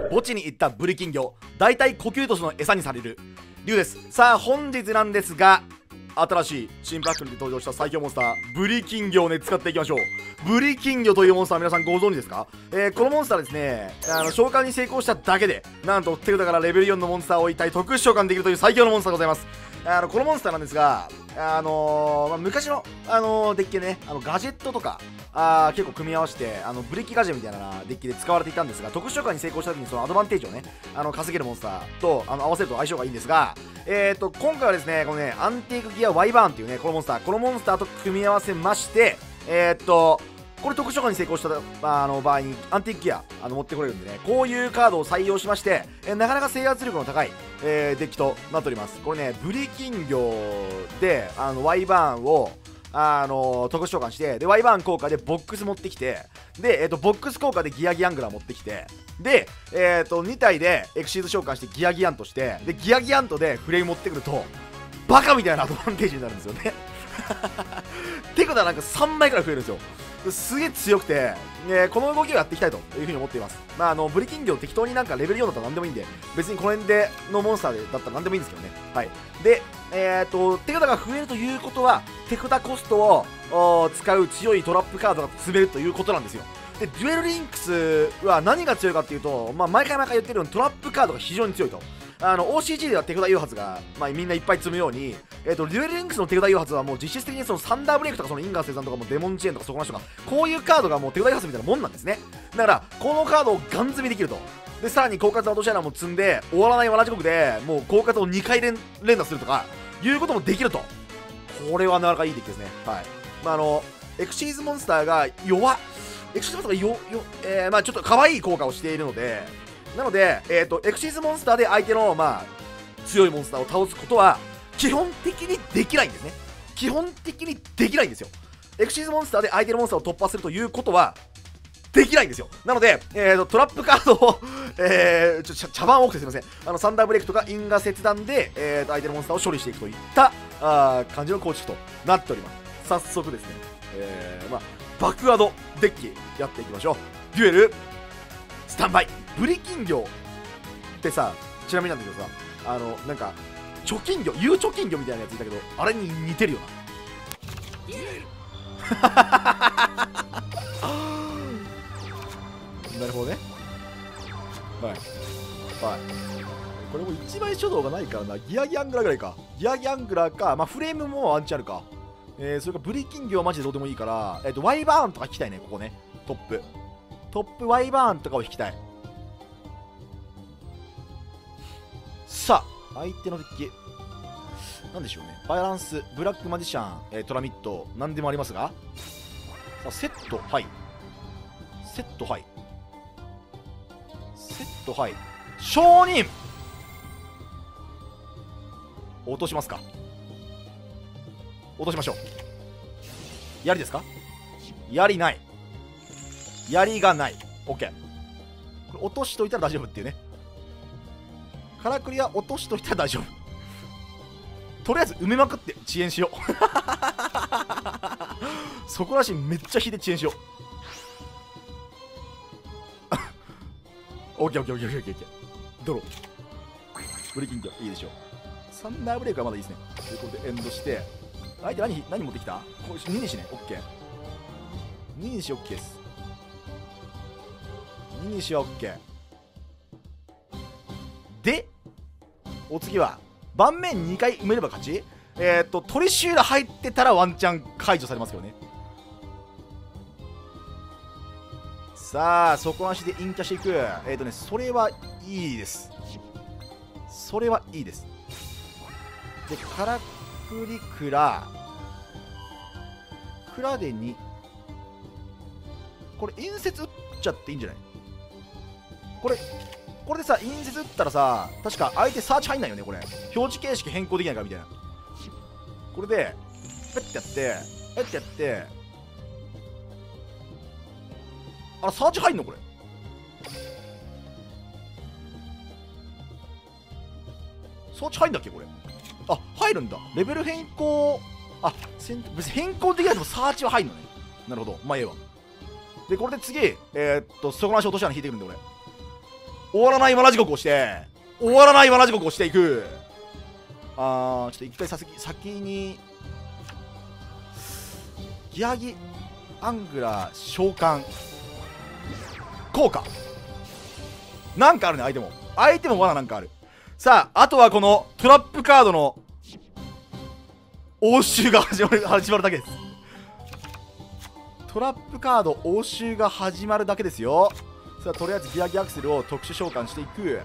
墓地に行ったブリ金魚、大体呼吸都市の餌にされる竜です。さあ本日なんですが、新しい新パックに登場した最強モンスターブリ金魚をね使っていきましょう。ブリ金魚というモンスター皆さんご存知ですか？このモンスターですね、召喚に成功しただけでなんと手札からレベル4のモンスターを一体特殊召喚できるという最強のモンスターでございます。このモンスターなんですが、昔の、デッキでねガジェットとか結構組み合わせてブリキガジェみたいなデッキで使われていたんですが、特殊召喚に成功した時にそのアドバンテージをね稼げるモンスターと合わせると相性がいいんですが、今回はですねこのねアンティークギアワイバーンっていうねこのモンスターと組み合わせまして、これ特殊召喚に成功した場合にアンティークギア持ってこれるんでね、こういうカードを採用しまして、なかなか制圧力の高い、デッキとなっております。これねブリ金魚でワイバーンを特殊召喚して、でワイバーン効果でボックス持ってきて、で、ボックス効果でギアギアングラー持ってきて、で、2体でエクシーズ召喚してギアギアントして、でギアギアントでフレーム持ってくるとバカみたいなアドバンテージになるんですよねてことはなんか3枚くらい増えるんですよ。すげえ強くて、この動きをやっていきたいというふうに思っています。ブリ金魚適当になんかレベル4だったら何でもいいんで、別にこの辺でのモンスターだったら何でもいいんですけどね。はい。で、手札が増えるということは、手札コストを使う強いトラップカードが積めるということなんですよ。で、デュエルリンクスは何が強いかっていうと、毎回言ってるようにトラップカードが非常に強いと。OCG では手札誘発が、みんないっぱい積むように、デュエルリンクスの手札誘発はもう実質的にそのサンダーブレイクとかそのインガー生産とかもデモンチェーンとかそこら人がこういうカードがもう手札誘発みたいなもんなんですね。だからこのカードをガン積みできると。でさらに狡猾な落とし穴も積んで終わらない罠地獄でもう狡猾を2回連打するとかいうこともできると。これはなかなかいいデッキですね。はい。エクシーズモンスターがエクシーズモンスターがちょっと可愛い効果をしているので、なので、エクシーズモンスターで相手の、強いモンスターを倒すことは基本的にできないんですね。基本的にできないんですよ。エクシーズモンスターで相手のモンスターを突破するということはできないんですよ。なので、トラップカードを茶番多くてすいません。サンダーブレイクとか因果切断で、相手のモンスターを処理していくといった感じの構築となっております。早速ですね、バックアドデッキやっていきましょう。デュエルスタンバイ。ブリ金魚ってさ、ちなみになんだけどさ、なんか貯金魚、有貯金魚みたいなやついたけど、あれに似てるよななるほどね。はいはい。これも一枚書道がないからな。ギアギアングラーぐらいか。ギアギアングラーか、フレームもワンチャンあるか。それからブリ金魚はマジでどうでもいいから、ワイバーンとか引きたいね、ここね。トップワイバーンとかを引きたい。さあ、相手のデッキなんでしょうね。バランス、ブラックマジシャン、トラミット、なんでもありますが、さあセット、はい。セット、はい。セット、はい。承認落としますか。落としましょう。槍ですか。槍ない。槍がない。OK。これ落としといたら大丈夫っていうね。カラクリは落としといたら大丈夫。とりあえず埋めまくって遅延しようそこらしいめっちゃ引いて遅延しようオッケーオッケーオッケーオッケーオッケー。ドローブリ金魚いいでしょう。サンダーブレイクはまだいいですね。ということでエンドして、相手何持ってきた。これ2にしね。オッケー。2にしオッケーです。2にしはオッケーで、お次は盤面2回埋めれば勝ち。トリシューラ入ってたらワンチャン解除されますけどね。さあ底足でインキャしていく。それはいいです。それはいいです。でカラクリクラで2、これ引接打っちゃっていいんじゃない。これでさ、引接打ったらさ、確か相手サーチ入んないよね。これ表示形式変更できないからみたいな。これでペッてやってあら、サーチ入んの。これサーチ入んだっけ。これ入るんだ。レベル変更、別に変更できないでもサーチは入んのね。なるほど、ええわ。でこれで次底なし落とし穴引いてくるんで、俺終わらないわらじごっこをして、終わらないわらじごっこをしていく。ちょっと一回先にギアギアングラー召喚効果なんかあるね。相手も罠なんかある。さあ、あとはこのトラップカードの応酬が始まるだけです。トラップカード応酬が始まるだけですよ。さあ、とりあえずギアギアクセルを特殊召喚していく。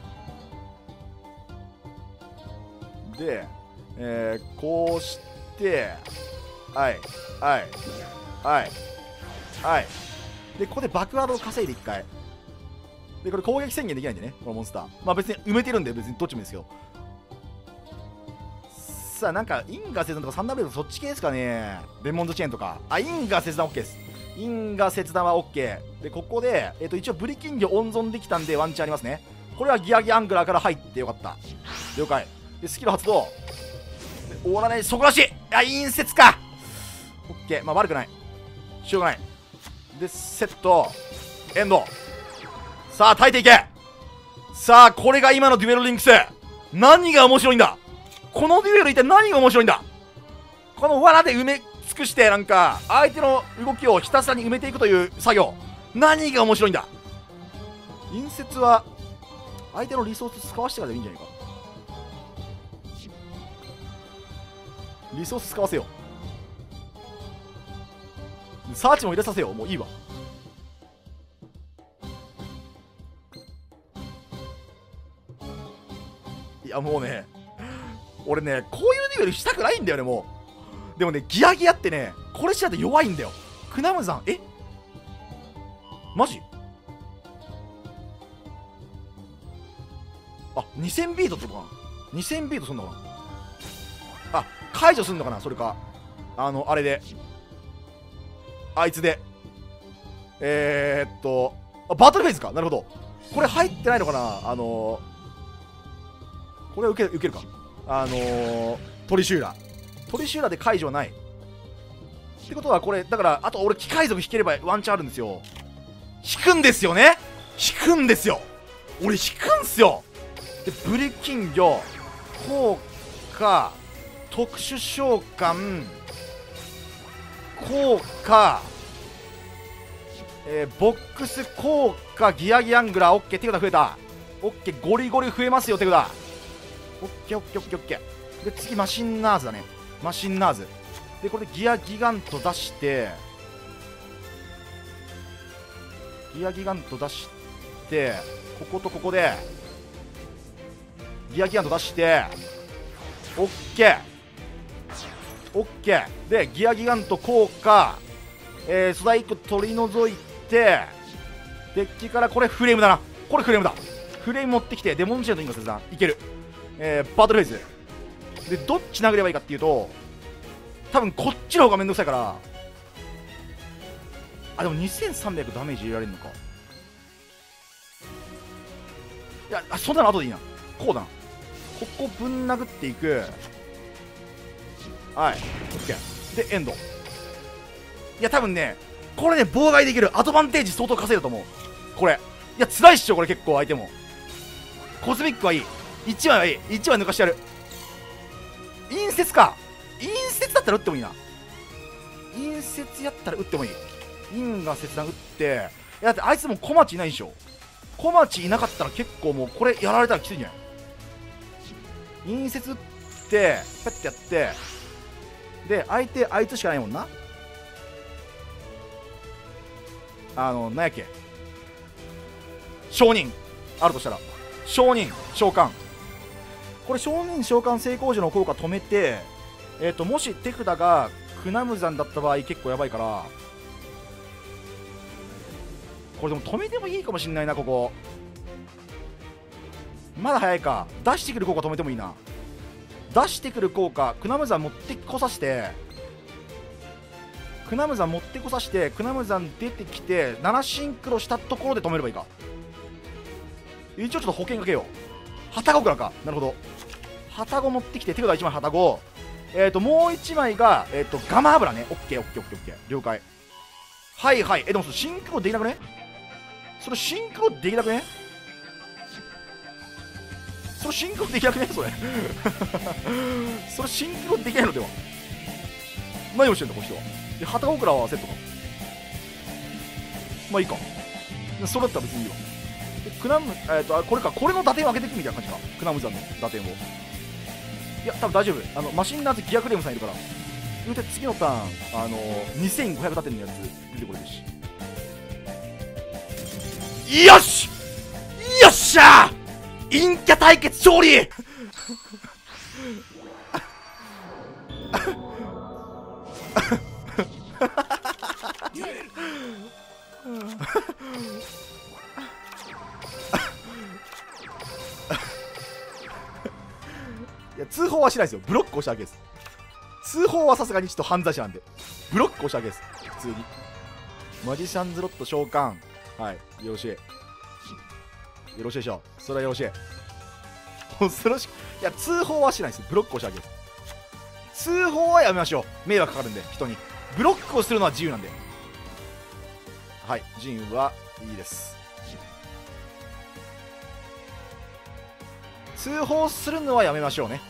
で、こうしてはいで、ここで爆破度を稼いで1回で、これ攻撃宣言できないんでね、このモンスター。まあ別に埋めてるんで別にどっちもいいですけど。さあ、なんか因果切断とかサンダーベルトそっち系ですかね。レモンドチェーンとか。因果切断 OK です。因果切断は OK で、ここで一応ブリキン魚温存できたんでワンチャンありますね。これはギアギアングラーから入ってよかった。了解で、スキル発動で、終わらない底なし。陰節か。 OK、 まあ悪くない、しょうがないで、セットエンド。さあ耐えていけ。さあ、これが今のデュエルリンクス。何が面白いんだこのデュエル、一体何が面白いんだ。この罠で埋め尽くして、なんか相手の動きをひたすらに埋めていくという作業、何が面白いんだ。陰節は相手のリソース使わせてからでいいんじゃないか。リソース使わせよう。サーチも入れさせよう。もういいわ。いやもうね、俺ね、こういうデュエルしたくないんだよね。もうでもね、ギアギアってね、これしちゃって弱いんだよ。クナムザン、マジ2000ビートってことかな。2000ビートすんのかな。解除すんのかな。それかあれであいつでバトルフェイズか。なるほど。これ入ってないのかな。これは受けるか。トリシューラで解除はないってことは、これだから、あと俺機械族引ければワンチャンあるんですよ。引くんですよね。俺引くんすよ。で、ブリキン魚効果特殊召喚効果ボックス効果ギアギアングラー OK。 手札増えた。 OK、 ゴリゴリ増えますよ手札。 OK。 で、次マシンナーズだね。マシンナーズで、これでギアギガント出して、こことここでギアギガント出して、 OK で、ギアギガント効果、素材1個取り除いて、デッキからこれフレームだな。フレーム持ってきて、デモンチェーンとインガ切断いける。バトルフェイズで、どっち殴ればいいかっていうと、多分こっちの方がめんどくさいから、でも2300ダメージ入れられるのか。いや、そんなの後でいいな。こうだな。ここぶん殴っていく。はい、 OK でエンド。いや多分ね、これね、妨害できる。アドバンテージ相当稼いだと思うこれ。いや辛いっしょこれ。結構相手もコズミックはいい。1枚はいい。1枚抜かしてやる。陰節か。陰節だったら打ってもいいな。陰節やったら打ってもいい。陰が切断打って。いやだってあいつも小町いないでしょ。小町いなかったら結構もうこれやられたらきついんじゃない。陰節打ってペッてやって、で相手あいつしかないもんな。なんやっけ、証人あるとしたら証人召喚。これ証人召喚成功時の効果止めて、もし手札がクナムザンだった場合結構やばいから、これでも止めてもいいかもしんないな。ここまだ早いか。出してくる効果止めてもいいな。出してくる効果クナムザン持ってこさせて、クナムザン出てきて7シンクロしたところで止めればいいか。一応ちょっと保険かけよう。ハタゴからか。なるほど。ハタゴ持ってきて、手札1枚ハタゴ、もう1枚が、ガマ油ね。オッケー了解。はい。でもそれシンクロできなくね。 それシンクロできなくねそれそれシンクロできないのでは。何をしてんだこの人は。で旗オクラはセットか。まあいいか、それだったら別にいいわ。でクナムこれか、これの打点を上げていくみたいな感じか、クナムザの打点を。いや多分大丈夫、マシンナーズギアクレームさんいるから、言うて次のターン2500打点のやつ出てこれるし。よしよっしゃー、陰キャ対決勝利いや通報はしないですよ、ブロック押しただけです。通報はさすがにちょっと犯罪者なんで、ブロック押しただけです普通に。マジシャンズロット召喚、はい、よろしい、よろしいでしょう、それはよろしい恐ろしい。いや通報はしないです、ブロック押しただけです。通報はやめましょう、迷惑かかるんで人に。ブロックをするのは自由なんで。はい、ジンはいいです。通報するのはやめましょうね。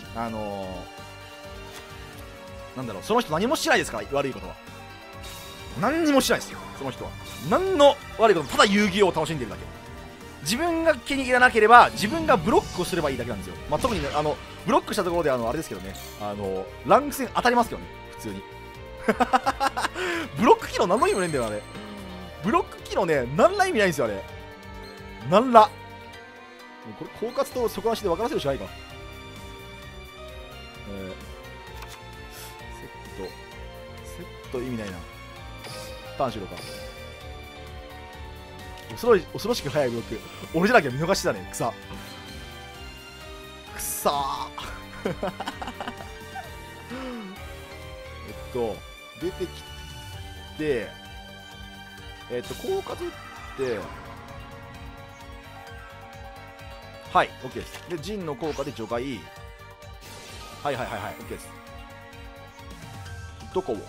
なんだろう、その人何もしてないですから、悪いことは何にもしてないですよ。その人は何の悪いことも、ただ遊戯王を楽しんでるだけ。自分が気に入らなければ自分がブロックをすればいいだけなんですよ。まあ、特にね、ブロックしたところであれですけどね、ランク戦当たりますけどね普通にブロック機能何の意味もないんだよあれ。ブロック機能ね、何ら意味ないんですよあれ。何らこれ狡猾と底なしで分からせるしかないか。セット意味ないな。ターンしろか。恐ろしく速いブロック。俺じゃなきゃ見逃してたね。草出てきて狡猾ってはい OK です。でジンの効果で除外、はい OK です。どこを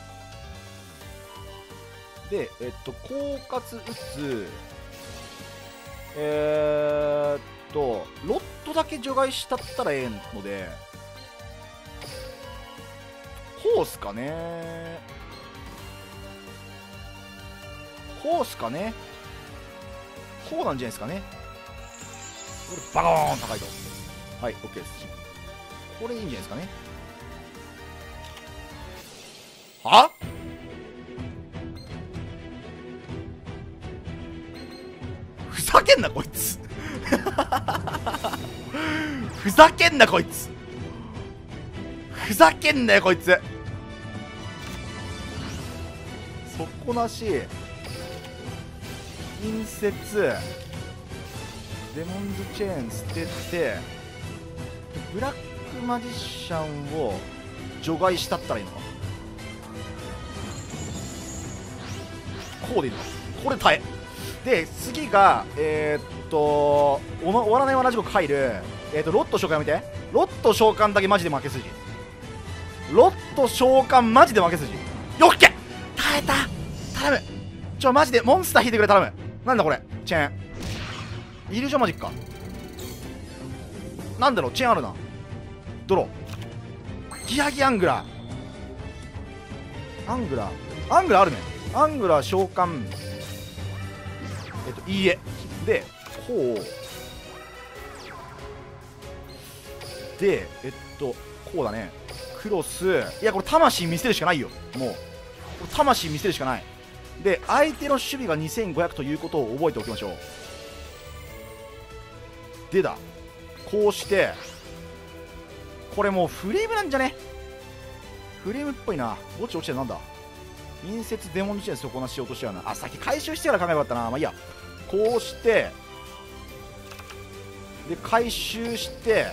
で狡猾打つロットだけ除外したったらええので、こうすかね、こうすかね、こうなんじゃないですかね。これバコーン高いと、はい OK です。これいいんじゃないですかね。はふざけんなこいつふざけんなこいつ、ふざけんなよこいつ。底なし隣接デモンズチェーン捨ててブラックマジシャンを除外したったらいいのか。こうでいいのか、これ耐えで次が終わらないわな時刻入るロット召喚やめて。ロット召喚だけマジで負け筋。ロット召喚マジで負け筋。よっけ耐えた頼む。マジでモンスター引いてくれ頼む。なんだこれチェーンイリュージョンマジックかなんだろう。チェーンあるな。ドローギアギアングラーあるね。アングラー召喚いいえでこうでこうだね。クロス、いやこれ魂見せるしかないよ。もうこれ魂見せるしかない。で相手の守備が2500ということを覚えておきましょう。でだこうしてこれもうフレームなんじゃね。フレームっぽいな。墓地落ちてるなんだ。隣接デモンの地点底なししようとしてはな。あ、先回収してから考えればよかったな。まあいいや。こうしてで回収して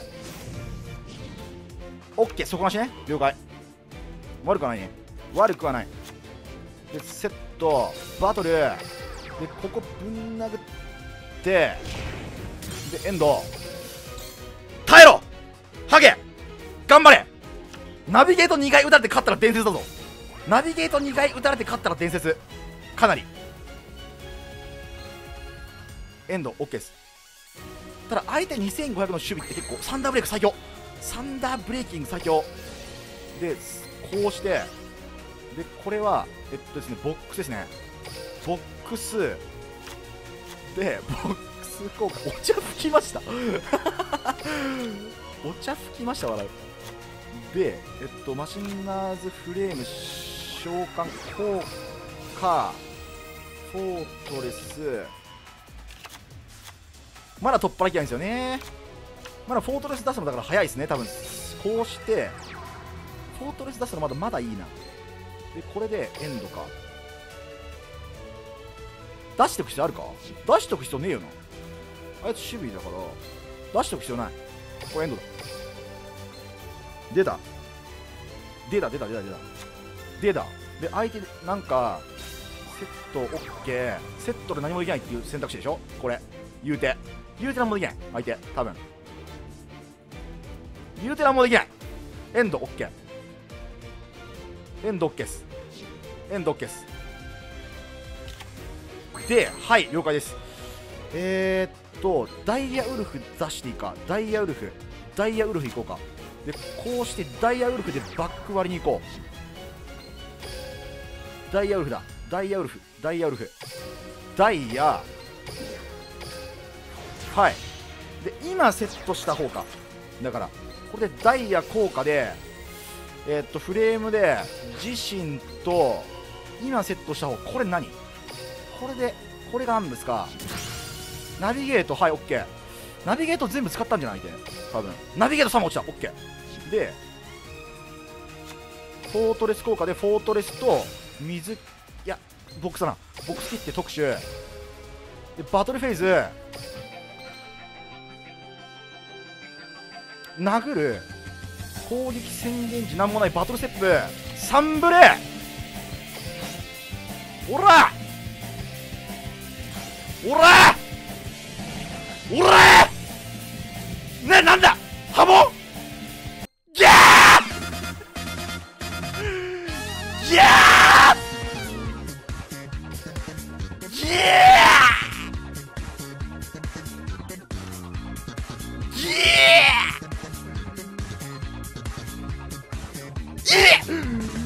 オッケー、底なしね。了解。悪くはないね。悪くはない。でセットバトルでここぶん殴ってでエンド。耐えろハゲ頑張れ。ナビゲート2回打たれて勝ったら伝説だぞ。ナビゲート2回打たれて勝ったら伝説。かなりエンド OK です。 ただ相手2500の守備って結構サンダーブレイク最強、サンダーブレイキング最強で、こうしてでこれはですね、ボックスですね、ボックスでボックス効果、お茶吹きましたお茶吹きました笑うで、マシンガーズフレーム召喚効果フォートレス、まだ取っ払きないんですよね。まだフォートレス出すのだから早いですね、多分こうしてフォートレス出すのまだいいな。でこれでエンドか、出しておく必要あるか、出しておく必要ねえよな、あいつ守備だから出しておく必要ない。これエンドだ、出たで、相手なんかセット OK、 セットで何もできないっていう選択肢でしょ、これ言うて何もできない、相手多分言うて何もできない。エンド OK、 エンド OK です、エンド OK ですで、はい、了解です。ダイヤウルフ出していいか、ダイヤウルフいこうか。でこうしてダイヤウルフでバック割りに行こう。ダイヤウルフだ、ダイヤはいで、今セットした方か、だからこれでダイヤ効果でフレームで自身と今セットした方、これ何、これがアンブスか、ナビゲート、はい OK、 ナビゲート全部使ったんじゃないって多分、ナビゲート3も落ちた OK で、フォートレス効果でフォートレスと水、いやボックスだな、ボックス切って特殊でバトルフェイズ殴る、攻撃宣言時なんもないバトルステップ3ブレ、おらね、なんだハモンギャーギャーギャーギャー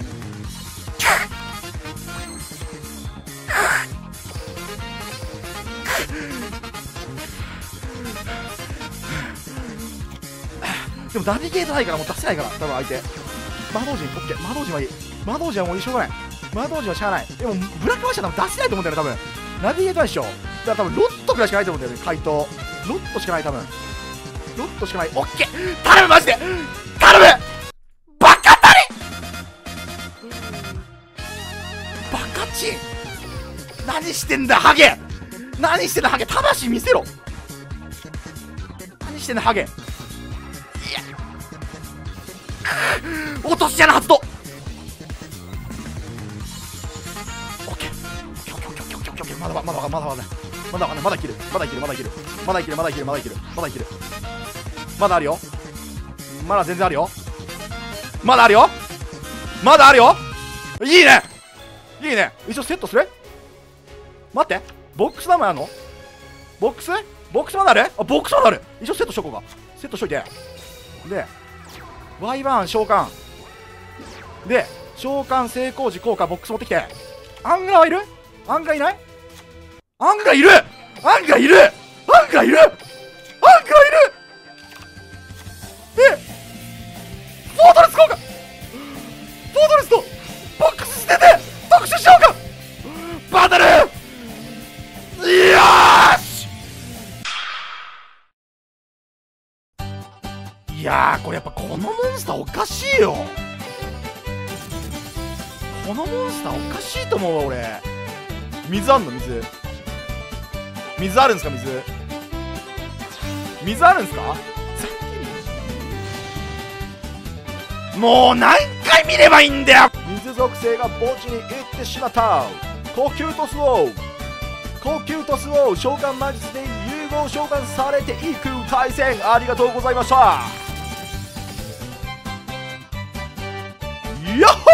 でもナビゲートないからもう出せないから、多分相手魔導陣 OK、 魔導陣はいい、魔導陣はもうしょうがない、魔導陣はしゃあない。でもブラックマッシュは多分出せないと思うんだよね、多分ナビゲートないでしょ、だから多分ロットぐらいしかないと思うんだよね、回答ロットしかない、多分ロットしかない。 OK 頼む、マジで頼む、バカたりバカチン、何してんだハゲ、何してんだハゲ、魂見せろ、何してんだハゲ、落とし穴発動。オッケー。まだいける。まだあるよ。まだ全然あるよ。まだあるよ。いいね。一応セットする。待って。ボックス何枚あるの？ボックスまだある？あ、ボックスまだある。一応セットしとこうか。セットしといて。で。ワイバーン召喚で召喚成功時効果ボックス持ってきて、アングラはいる？アングラいない？アングラいるでフォートレス効果、フォートレスとボックス捨てて特殊召喚バトル、よーし。いやー、これやっぱこのモンスターおかしいよ。このモンスターおかしいと思うわ俺。水あんの？水あるんすか？水あるんすか？もう何回見ればいいんだよ。水属性が墓地に行ってしまった。呼吸トスを召喚魔術で融合召喚されていく対戦、ありがとうございました。よっ